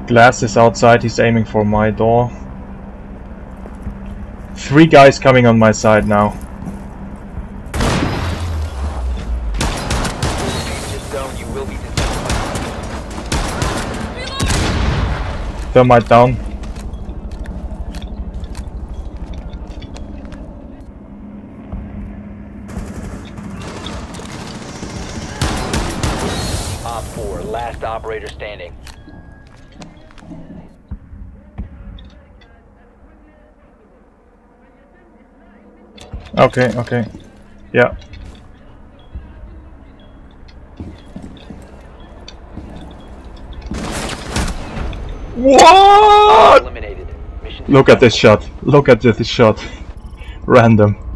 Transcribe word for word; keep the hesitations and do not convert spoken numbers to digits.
Glass is outside, he's aiming for my door. Three guys coming on my side now. Thermite down. Op four, last operator standing. Okay, okay. Yeah. What? Eliminated. Mission Look at this shot. Look at this shot. Random.